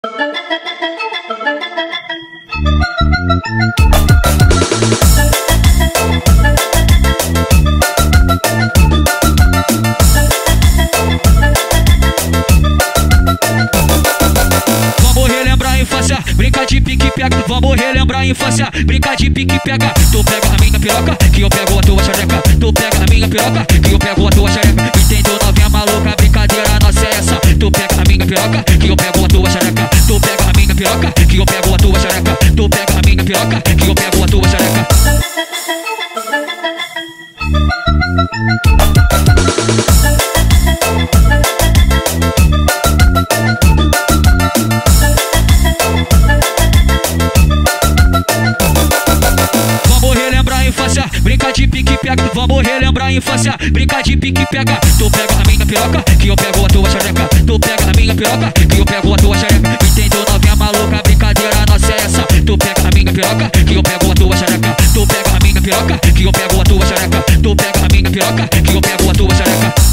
Vamos relembrar a infância, brincar de pique e pega. Vamos relembrar a infância, brincar de pique e pega. Tu pega a minha piroca, que eu pego a tua xereca. Tu pega a minha piroca, que eu pego a tua xereca. Entendeu, novinha maluca, brincadeira nossa é essa. Tu pega a minha piroca, que eu pego a tua xereca. Tu pega a minha piroca, que eu pego a tua xereca. Tu pega a minha piroca, que eu pego a tua xereca. Brincar de pique e pega, vamos relembrar a infância. Brincar de pique e pega. Tu pega a minha piroca, que eu pego a tua xereca. Tu pega a minha piroca, que eu pego a tua xereca. Entendeu, novinha maluca, brincadeira nossa é essa. Tu pega a minha piroca, que eu pego a tua xereca. Tu pega a minha piroca, que eu pego a tua xereca. Tu pega a minha piroca, que eu pego a tua xereca.